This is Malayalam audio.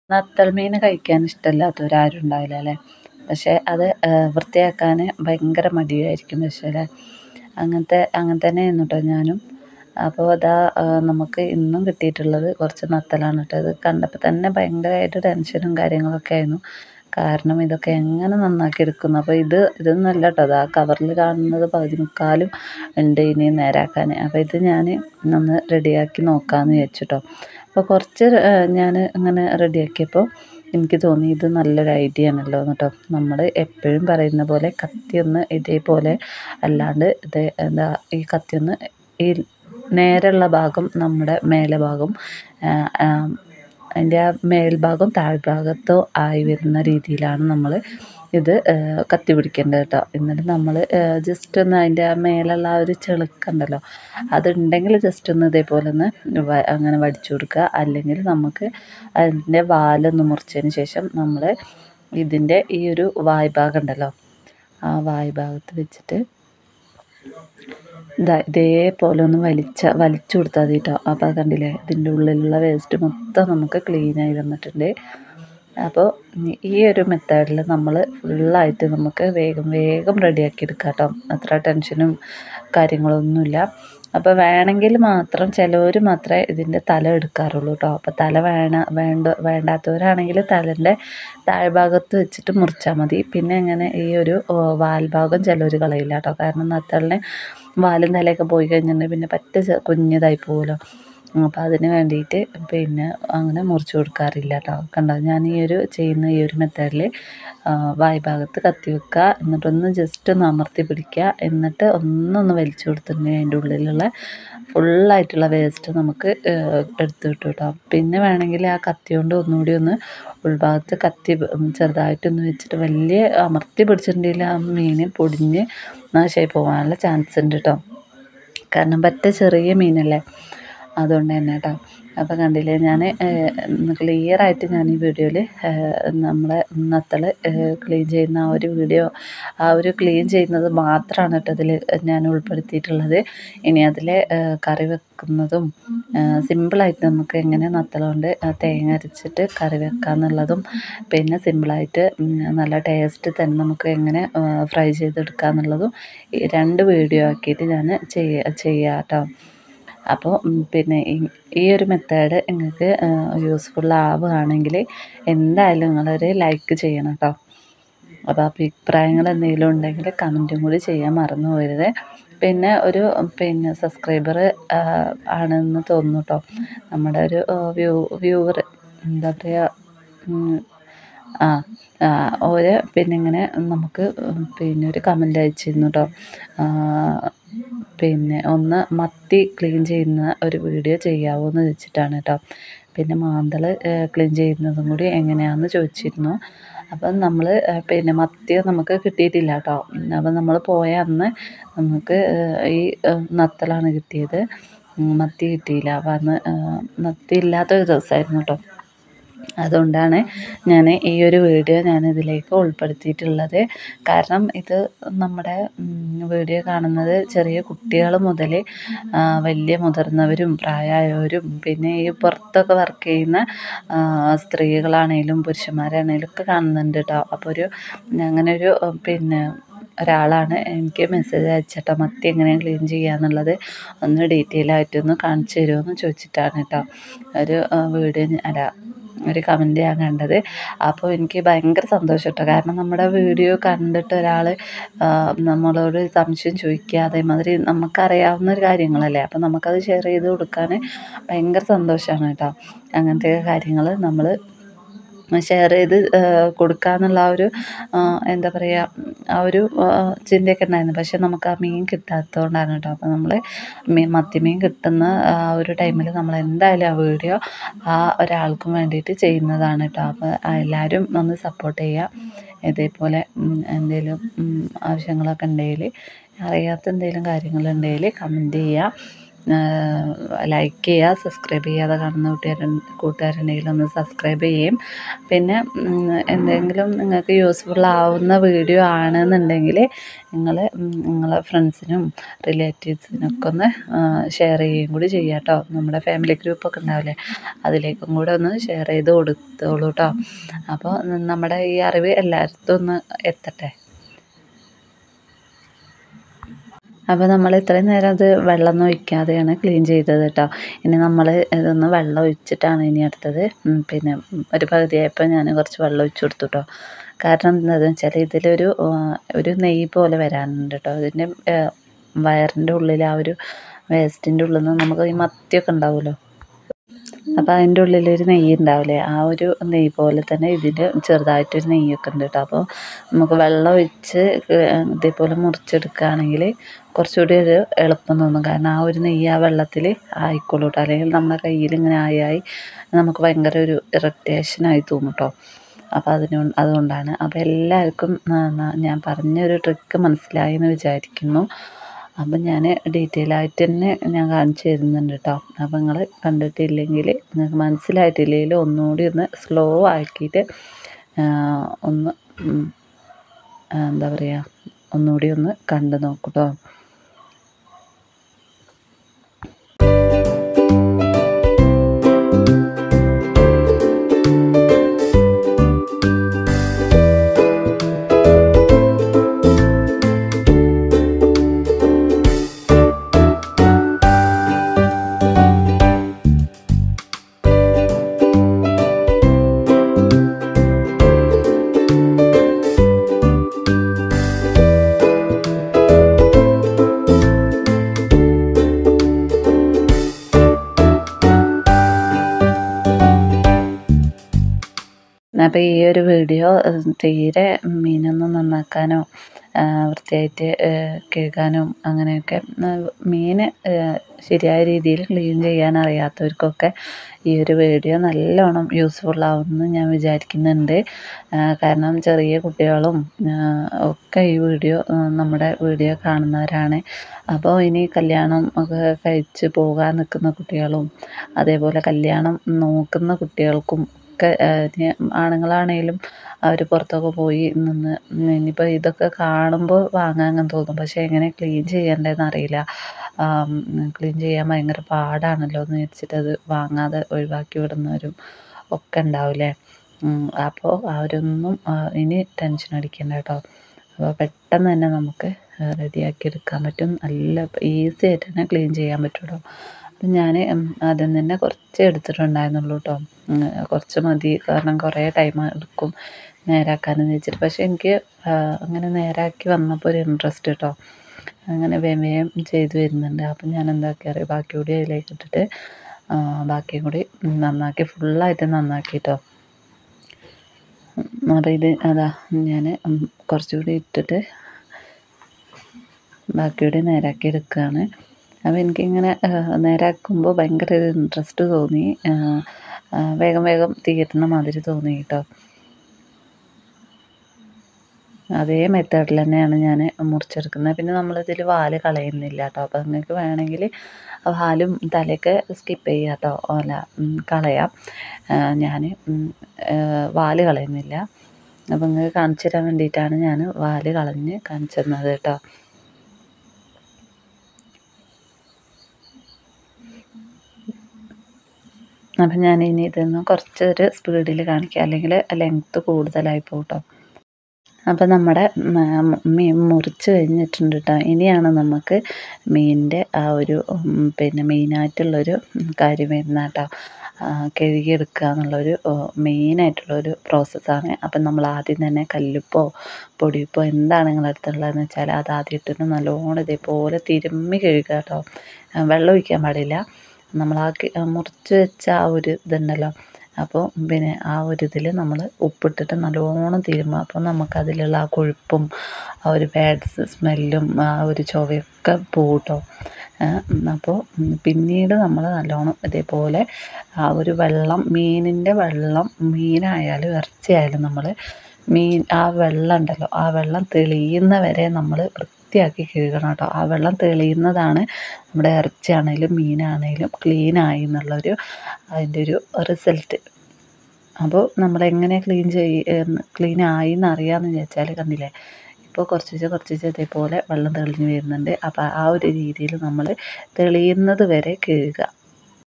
നത്തൾ മീൻ കഴിക്കാൻ ഇഷ്ടമില്ലാത്തവരാരും ഉണ്ടാവില്ല അല്ലേ. പക്ഷേ അത് വൃത്തിയാക്കാൻ ഭയങ്കര മടിയായിരിക്കും. പക്ഷേ അല്ലേ, അങ്ങനെ തന്നെയായിരുന്നു കേട്ടോ ഞാനും. അപ്പോൾ അതാ നമുക്ക് ഇന്നും കിട്ടിയിട്ടുള്ളത് കുറച്ച് നത്തലാണ് കേട്ടോ. ഇത് കണ്ടപ്പോൾ തന്നെ ഭയങ്കരമായിട്ട് ടെൻഷനും കാര്യങ്ങളൊക്കെ ആയിരുന്നു. കാരണം ഇതൊക്കെ എങ്ങനെ നന്നാക്കി എടുക്കുന്നു. അപ്പോൾ ഇതൊന്നുമല്ല കേട്ടോ, അത് ആ കവറിൽ കാണുന്നത് പകുതി മുക്കാലും ഉണ്ട് ഇനി നേരാക്കാൻ. അപ്പോൾ ഇത് ഞാൻ ഒന്ന് റെഡിയാക്കി നോക്കാമെന്ന് വിചാരിച്ചു കേട്ടോ. അപ്പോൾ കുറച്ച് ഞാൻ അങ്ങനെ റെഡിയാക്കിയപ്പോൾ എനിക്ക് തോന്നി ഇത് നല്ലൊരു ഐഡിയ ആണല്ലോ എന്ന് കേട്ടോ. നമ്മൾ എപ്പോഴും പറയുന്ന പോലെ കത്തിയൊന്ന് ഇതേപോലെ അല്ലാണ്ട് എന്താ ഈ കത്തിയൊന്ന് ഈ നേരെയുള്ള ഭാഗം നമ്മുടെ മേലെ ഭാഗം അതിൻ്റെ ആ മേൽഭാഗം താഴ്ഭാഗത്തോ ആയി വരുന്ന രീതിയിലാണ് നമ്മൾ ഇത് കത്തി പിടിക്കേണ്ടത് കേട്ടോ. എന്നിട്ട് നമ്മൾ ജസ്റ്റ് ഒന്ന് അതിൻ്റെ ആ മേലുള്ള ആ ഒരു ചെളുക്കുണ്ടല്ലോ, അതുണ്ടെങ്കിൽ ജസ്റ്റ് ഒന്ന് ഇതേപോലെ ഒന്ന് അങ്ങനെ വടിച്ചു കൊടുക്കുക. അല്ലെങ്കിൽ നമുക്ക് അതിൻ്റെ വാലൊന്ന് മുറിച്ചതിന് ശേഷം നമ്മൾ ഇതിൻ്റെ ഈ ഒരു വായ്ഭാഗം ഉണ്ടല്ലോ, ആ വായ്ഭാഗത്ത് വെച്ചിട്ട് ഇതേപോലെ ഒന്ന് വലിച്ചു കൊടുത്താൽ മതി കേട്ടോ. അപ്പോൾ കണ്ടില്ലേ, ഇതിൻ്റെ ഉള്ളിലുള്ള വേസ്റ്റ് മൊത്തം നമുക്ക് ക്ലീനായി വന്നിട്ടുണ്ട്. അപ്പോൾ ഈ ഒരു മെത്തേഡിൽ നമ്മൾ ഫുള്ളായിട്ട് നമുക്ക് വേഗം റെഡിയാക്കി എടുക്കാം കേട്ടോ. അത്ര ടെൻഷനും കാര്യങ്ങളൊന്നുമില്ല. അപ്പോൾ വേണമെങ്കിൽ മാത്രം ചിലവർ മാത്രമേ ഇതിൻ്റെ തല എടുക്കാറുള്ളൂ കേട്ടോ. അപ്പോൾ തല വേണ്ടാത്തവരാണെങ്കിൽ തലേൻ്റെ താഴ്ഭാഗത്ത് വെച്ചിട്ട് മുറിച്ചാൽ മതി. പിന്നെ അങ്ങനെ ഈ ഒരു വാൽഭാഗം ചിലവർ കളയില്ല കേട്ടോ. കാരണം നത്തളിന് വാലും തലയൊക്കെ പോയി കഴിഞ്ഞിട്ടുണ്ടെങ്കിൽ പിന്നെ പറ്റ കുഞ്ഞതായി പോകുമല്ലോ. അപ്പോൾ അതിന് വേണ്ടിയിട്ട് പിന്നെ അങ്ങനെ മുറിച്ച് കൊടുക്കാറില്ല കേട്ടോ. കണ്ടോ, ഞാൻ ചെയ്യുന്ന ഈ ഒരു മെത്തേഡിൽ വായ്ഭാഗത്ത് കത്തി വെക്കുക, എന്നിട്ടൊന്ന് ജസ്റ്റ് ഒന്ന് അമർത്തി പിടിക്കുക, എന്നിട്ട് ഒന്നൊന്ന് വലിച്ചു കൊടുത്തിട്ടുണ്ടെങ്കിൽ അതിൻ്റെ ഉള്ളിലുള്ള ഫുള്ളായിട്ടുള്ള വേസ്റ്റ് നമുക്ക് എടുത്ത് കിട്ടും കേട്ടോ. പിന്നെ വേണമെങ്കിൽ ആ കത്തി കൊണ്ട് ഒന്നുകൂടി ഒന്ന് ഉൾഭാഗത്ത് കത്തി ചെറുതായിട്ടൊന്ന് വെച്ചിട്ട് വലിയ അമർത്തി പിടിച്ചിട്ടുണ്ടെങ്കിൽ ആ മീൻ പൊടിഞ്ഞ് നാശമായി പോകാനുള്ള ചാൻസ് ഉണ്ട് കേട്ടോ. കാരണം പറ്റ ചെറിയ മീനല്ലേ, അതുകൊണ്ട് തന്നെ കേട്ടോ. അപ്പോൾ കണ്ടില്ലേ, ഞാൻ ക്ലിയറായിട്ട് ഞാൻ ഈ വീഡിയോയിൽ നമ്മളെ നത്തൾ ക്ലീൻ ചെയ്യുന്ന ആ ഒരു ക്ലീൻ ചെയ്യുന്നത് മാത്രമാണ് കേട്ടോ ഇതിൽ ഞാൻ ഉൾപ്പെടുത്തിയിട്ടുള്ളത്. ഇനി അതിൽ കറി വെക്കുന്നതും സിമ്പിളായിട്ട് നമുക്ക് എങ്ങനെ നത്തൾ കൊണ്ട് തേങ്ങ അരച്ചിട്ട് കറി വെക്കാമെന്നുള്ളതും, പിന്നെ സിമ്പിളായിട്ട് നല്ല ടേസ്റ്റ് തന്നെ നമുക്ക് എങ്ങനെ ഫ്രൈ ചെയ്തെടുക്കുക എന്നുള്ളതും ഈ 2 വീഡിയോ ആക്കിയിട്ട് ഞാൻ ചെയ്യാം കേട്ടോ. അപ്പോൾ പിന്നെ ഈ ഒരു മെത്തേഡ് നിങ്ങൾക്ക് യൂസ്ഫുൾ ആവുകയാണെങ്കിൽ എന്തായാലും നിങ്ങളൊരു ലൈക്ക് ചെയ്യണം കേട്ടോ. അപ്പോൾ അഭിപ്രായങ്ങൾ എന്തെങ്കിലും ഉണ്ടെങ്കിൽ കമൻറ്റും കൂടി ചെയ്യാൻ മറന്നു പോകരുത്. പിന്നെ പിന്നെ സബ്സ്ക്രൈബർ ആണെന്ന് തോന്നുന്നു കേട്ടോ, നമ്മുടെ ഒരു വ്യൂവർ, എന്താ പറയുക, ഓര് പിന്നെ ഇങ്ങനെ നമുക്ക് പിന്നെ ഒരു കമൻ്റ് അയച്ചിരുന്നു കേട്ടോ. പിന്നെ ഒന്ന് മത്തി ക്ലീൻ ചെയ്യുന്ന ഒരു വീഡിയോ ചെയ്യാമോ എന്ന് വെച്ചിട്ടാണ് കേട്ടോ. പിന്നെ മാന്തൾ ക്ലീൻ ചെയ്യുന്നതും കൂടി എങ്ങനെയാണെന്ന് ചോദിച്ചിരുന്നു. അപ്പം നമ്മൾ പിന്നെ മത്തി നമുക്ക് കിട്ടിയിട്ടില്ല കേട്ടോ. അപ്പം നമ്മൾ പോയ അന്ന് നമുക്ക് ഈ നത്തലാണ് കിട്ടിയത്, മത്തി കിട്ടിയില്ല. അപ്പം അന്ന് മത്തി ഇല്ലാത്തൊരു ദിവസമായിരുന്നു കേട്ടോ. അതുകൊണ്ടാണ് ഞാൻ ഈ ഒരു വീഡിയോ ഇതിലേക്ക് ഉൾപ്പെടുത്തിയിട്ടുള്ളത്. കാരണം ഇത് നമ്മുടെ വീഡിയോ കാണുന്നത് ചെറിയ കുട്ടികൾ മുതൽ വലിയ മുതിർന്നവരും പ്രായമായവരും പിന്നെ ഈ പുറത്തൊക്കെ വർക്ക് ചെയ്യുന്ന സ്ത്രീകളാണേലും പുരുഷന്മാരാണേലും ഒക്കെ കാണുന്നുണ്ട് കേട്ടോ. അപ്പോൾ അങ്ങനെ പിന്നെ ഒരാളാണ് എനിക്ക് മെസ്സേജ് അയച്ചിട്ടോ, മത്തി എങ്ങനെയാണ് ക്ലീൻ ചെയ്യുക എന്നുള്ളത് ഒന്ന് ഡീറ്റെയിൽ ആയിട്ടൊന്ന് കാണിച്ചു തരുമോ എന്ന് ചോദിച്ചിട്ടാണ് കേട്ടോ ഒരു കമൻറ്റ് ഞാൻ കണ്ടത്. അപ്പോൾ എനിക്ക് ഭയങ്കര സന്തോഷം കേട്ടോ. കാരണം നമ്മുടെ വീഡിയോ കണ്ടിട്ട് ഒരാൾ നമ്മളോട് സംശയം ചോദിക്കുക, അതേമാതിരി നമുക്കറിയാവുന്ന ഒരു കാര്യങ്ങളല്ലേ, അപ്പോൾ നമുക്കത് ഷെയർ ചെയ്ത് കൊടുക്കാൻ ഭയങ്കര സന്തോഷമാണ് കേട്ടോ. അങ്ങനത്തെ കാര്യങ്ങൾ നമ്മൾ ഷെയർ ചെയ്ത് കൊടുക്കാമെന്നുള്ള എന്താ പറയുക, ആ ഒരു ചിന്തയൊക്കെ ഉണ്ടായിരുന്നു. പക്ഷെ നമുക്ക് ആ മീൻ കിട്ടാത്തതുകൊണ്ടാണ് കേട്ടോ. അപ്പോൾ നമ്മൾ മത്തിമീൻ കിട്ടുന്ന ആ ഒരു ടൈമിൽ നമ്മൾ എന്തായാലും ആ വീഡിയോ ആ ഒരാൾക്കും വേണ്ടിയിട്ട് ചെയ്യുന്നതാണ് കേട്ടോ. അപ്പോൾ എല്ലാവരും ഒന്ന് സപ്പോർട്ട് ചെയ്യുക. ഇതേപോലെ എന്തെങ്കിലും ആവശ്യങ്ങളൊക്കെ ഉണ്ടെങ്കിൽ, അറിയാത്ത എന്തെങ്കിലും കാര്യങ്ങളുണ്ടെങ്കിൽ കമൻറ്റ് ചെയ്യുക. ലൈക്ക് ചെയ്യുക, സബ്സ്ക്രൈബ് ചെയ്യാതെ കാണുന്ന കൂട്ടുകാരുണ്ടെങ്കിൽ ഒന്ന് സബ്സ്ക്രൈബ് ചെയ്യും. പിന്നെ എന്തെങ്കിലും നിങ്ങൾക്ക് യൂസ്ഫുൾ ആവുന്ന വീഡിയോ ആണെന്നുണ്ടെങ്കിൽ നിങ്ങളെ ഫ്രണ്ട്സിനും റിലേറ്റീവ്സിനൊക്കെ ഒന്ന് ഷെയർ ചെയ്യുകയും കൂടി ചെയ്യാം കേട്ടോ. നമ്മുടെ ഫാമിലി ഗ്രൂപ്പൊക്കെ ഉണ്ടാവില്ലേ, അതിലേക്കും കൂടെ ഒന്ന് ഷെയർ ചെയ്ത് കൊടുത്തോളൂ കേട്ടോ. അപ്പോൾ നമ്മുടെ ഈ അറിവ് എല്ലായിടത്തും ഒന്ന് എത്തട്ടെ. അപ്പോൾ നമ്മൾ ഇത്രയും നേരം അത് വെള്ളം ഒഴിക്കാതെയാണ് ക്ലീൻ ചെയ്തത് കേട്ടോ. ഇനി നമ്മൾ ഇതൊന്ന് വെള്ളം ഒഴിച്ചിട്ടാണ് ഇനി അടുത്തത്. പിന്നെ ഒരു പകുതിയായപ്പോൾ ഞാൻ കുറച്ച് വെള്ളം ഒഴിച്ചു കൊടുത്തു കേട്ടോ. കാരണം എന്താണെന്ന് വെച്ചാൽ ഒരു നെയ്യ് പോലെ വരാനുണ്ട് കേട്ടോ. അതിൻ്റെ വയറിൻ്റെ ഉള്ളിൽ ആ ഒരു വേസ്റ്റിൻ്റെ ഉള്ളിൽ നിന്ന് നമുക്ക് ഈ മത്തിയൊക്കെ ഉണ്ടാവുമല്ലോ, അപ്പോൾ അതിൻ്റെ ഉള്ളിലൊരു നെയ്യ് ഉണ്ടാവില്ലേ, ആ ഒരു നെയ്യ് പോലെ തന്നെ ഇതിൽ ചെറുതായിട്ടൊരു നെയ്യൊക്കെ ഉണ്ട് കേട്ടോ. അപ്പോൾ നമുക്ക് വെള്ളം ഒഴിച്ച് ഇതേപോലെ മുറിച്ചെടുക്കുകയാണെങ്കിൽ കുറച്ചുകൂടി ഒരു എളുപ്പം തോന്നും. കാരണം ആ ഒരു നെയ്യ് ആ വെള്ളത്തിൽ ആയിക്കോളൂ കേട്ടോ. അല്ലെങ്കിൽ നമ്മുടെ കയ്യിൽ ഇങ്ങനെ ആയി നമുക്ക് ഭയങ്കര ഒരു ഇറിറ്റേഷനായി തോന്നും കേട്ടോ. അപ്പോൾ അതുകൊണ്ടാണ്. അപ്പോൾ എല്ലാവർക്കും ഞാൻ പറഞ്ഞൊരു ട്രിക്ക് മനസ്സിലായി എന്ന് വിചാരിക്കുന്നു. അപ്പം ഞാൻ ഡീറ്റെയിൽ ആയിട്ട് തന്നെ ഞാൻ കാണിച്ചു തരുന്നുണ്ട് കേട്ടോ. അപ്പോൾ നിങ്ങൾ കണ്ടിട്ടില്ലെങ്കിൽ, നിങ്ങൾക്ക് മനസ്സിലായിട്ടില്ലെങ്കിൽ ഒന്നുകൂടി ഒന്ന് സ്ലോ ആക്കിയിട്ട് ഒന്ന് എന്താ പറയുക, ഒന്നുകൂടി ഒന്ന് കണ്ടു നോക്കൂ കേട്ടോ. അപ്പോൾ ഈ ഒരു വീഡിയോ തീരെ മീനൊന്നും നന്നാക്കാനോ വൃത്തിയായിട്ട് കഴുകാനും അങ്ങനെയൊക്കെ മീൻ ശരിയായ രീതിയിൽ ക്ലീൻ ചെയ്യാൻ അറിയാത്തവർക്കൊക്കെ ഈ ഒരു വീഡിയോ നല്ലോണം യൂസ്ഫുൾ ആവുമെന്ന് ഞാൻ വിചാരിക്കുന്നുണ്ട്. കാരണം ചെറിയ കുട്ടികളും ഒക്കെ ഈ നമ്മുടെ വീഡിയോ കാണുന്നവരാണ്. അപ്പോൾ ഇനി കല്യാണം ഒക്കെ കഴിച്ച് പോകാൻ നിൽക്കുന്ന കുട്ടികളും അതേപോലെ കല്യാണം നോക്കുന്ന കുട്ടികൾക്കും ഒക്കെ ആണുങ്ങളാണേലും അവർ പുറത്തൊക്കെ പോയി നിന്ന് ഇനിയിപ്പോൾ ഇതൊക്കെ കാണുമ്പോൾ വാങ്ങാൻ തോന്നും. പക്ഷേ എങ്ങനെ ക്ലീൻ ചെയ്യേണ്ടതെന്ന് അറിയില്ല. ക്ലീൻ ചെയ്യാൻ ഭയങ്കര പാടാണല്ലോ എന്ന് വെച്ചിട്ട് അത് വാങ്ങാതെ ഒഴിവാക്കി വിടുന്നവരും ഒക്കെ ഉണ്ടാവില്ലേ. അപ്പോൾ അവരൊന്നും ഇനി ടെൻഷൻ അടിക്കേണ്ട കേട്ടോ. അപ്പോൾ പെട്ടെന്ന് തന്നെ നമുക്ക് റെഡിയാക്കി എടുക്കാൻ പറ്റും. നല്ല ഈസി ആയിട്ട് തന്നെ ക്ലീൻ ചെയ്യാൻ പറ്റും. അപ്പം ഞാൻ ആദ്യം തന്നെ കുറച്ച് എടുത്തിട്ടുണ്ടായിരുന്നുള്ളൂ കേട്ടോ. കുറച്ച് മതി, കാരണം കുറേ ടൈം എടുക്കും നേരാക്കാനെന്ന് വെച്ചിട്ട്. പക്ഷേ എനിക്ക് അങ്ങനെ നേരാക്കി വന്നപ്പോൾ ഒരു ഇൻട്രസ്റ്റ് കേട്ടോ. അങ്ങനെ വേഗം ചെയ്ത് വരുന്നുണ്ട്. അപ്പം ഞാൻ എന്താക്കി അറിയാം, ബാക്കി കൂടി അതിലേക്ക് ഇട്ടിട്ട് ബാക്കിയും കൂടി നന്നാക്കി ഫുള്ളായിട്ട് നന്നാക്കി കേട്ടോ. അപ്പോൾ അതാ ഞാൻ കുറച്ചുകൂടി ഇട്ടിട്ട് ബാക്കിയൂടി നേരാക്കി എടുക്കുകയാണ്. അപ്പോൾ എനിക്കിങ്ങനെ നേരാക്കുമ്പോൾ ഭയങ്കര ഒരു ഇൻട്രസ്റ്റ് തോന്നി. വേഗം തീരുന്ന മാതിരി തോന്നി കേട്ടോ. അതേ മെത്തേഡിൽ തന്നെയാണ് ഞാൻ മുറിച്ചെടുക്കുന്നത്. പിന്നെ നമ്മളിതിൽ വാല് കളയുന്നില്ല കേട്ടോ. അപ്പോൾ നിങ്ങൾക്ക് വേണമെങ്കിൽ വാലും തലയൊക്കെ സ്കിപ്പ് ചെയ്യാം കേട്ടോ, അല്ല കളയാം. ഞാൻ വാല് കളയുന്നില്ല. അപ്പോൾ നിങ്ങൾക്ക് കാണിച്ചു തരാൻ വേണ്ടിയിട്ടാണ് ഞാൻ വാല് കളഞ്ഞ് കാണിച്ചു തന്നത് കേട്ടോ. അപ്പം ഞാൻ ഇനി ഇതൊന്ന് കുറച്ചൊരു സ്പീഡിൽ കാണിക്കാം, അല്ലെങ്കിൽ ലെങ്ത്ത് കൂടുതലായി പോകും കേട്ടോ. അപ്പം നമ്മുടെ മീൻ മുറിച്ച് കഴിഞ്ഞിട്ടുണ്ട് കേട്ടോ. ഇനിയാണ് നമുക്ക് മീനിൻ്റെ ആ ഒരു പിന്നെ മെയിനായിട്ടുള്ളൊരു കാര്യം വരുന്ന കേട്ടോ. കഴുകിയെടുക്കുക എന്നുള്ളൊരു മെയിനായിട്ടുള്ളൊരു പ്രോസസ്സാണ്. അപ്പം നമ്മൾ ആദ്യം തന്നെ കല്ലുപ്പോ പൊടിയുപ്പോ എന്താണ് നിങ്ങളുടെ അടുത്തുള്ളതെന്ന് വെച്ചാൽ അത് ആദ്യം ഇട്ടിട്ട് നല്ലോണം ഇതേപോലെ തിരുമ്മി കഴുകുക കേട്ടോ. വെള്ളം ഒഴിക്കാൻ പാടില്ല. നമ്മൾ മുറിച്ച് വെച്ച ആ ഒരു ഇതുണ്ടല്ലോ, അപ്പോൾ പിന്നെ ആ ഒരു ഇതിൽ നമ്മൾ ഉപ്പിട്ടിട്ട് നല്ലോണം തിരുമ്മുക. അപ്പോൾ നമുക്കതിലുള്ള ആ കൊഴുപ്പും ആ ഒരു ബാഡ് സ്മെല്ലും ആ ഒരു ചൊവയൊക്കെ പോകും കേട്ടോ. അപ്പോൾ പിന്നീട് നമ്മൾ നല്ലോണം ഇതേപോലെ ആ ഒരു വെള്ളം, മീനിൻ്റെ വെള്ളം, മീനായാലും ഇറച്ചിയായാലും നമ്മൾ ആ വെള്ളം ഉണ്ടല്ലോ, ആ വെള്ളം തെളിയുന്ന വരെ നമ്മൾ വൃത്തിയായിട്ട് വൃത്തിയാക്കി കഴുകണം കേട്ടോ. ആ വെള്ളം തെളിയുന്നതാണ് നമ്മുടെ ഇറച്ചിയാണേലും മീനാണേലും ക്ലീനായി എന്നുള്ളൊരു അതിൻ്റെ ഒരു റിസൾട്ട്. അപ്പോൾ നമ്മളെങ്ങനെ ക്ലീനായി എന്നറിയാമെന്ന് വിചാരിച്ചാൽ കണ്ടില്ലേ, ഇപ്പോൾ കുറച്ച് ഇതേപോലെ വെള്ളം തെളിഞ്ഞ് വരുന്നുണ്ട്. അപ്പോൾ ആ ഒരു രീതിയിൽ നമ്മൾ തെളിയുന്നത് വരെ കഴുകുക.